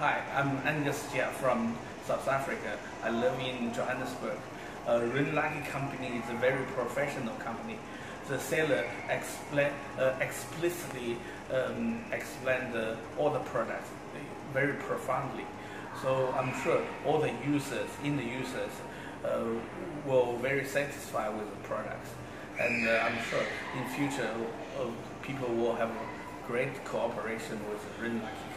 Hi, I'm Angus Jia from South Africa. I live in Johannesburg. Renlucky company is a very professional company. The seller explicitly explained all the products very profoundly. So I'm sure all the users, will very satisfied with the products. And I'm sure in future people will have great cooperation with Renlucky.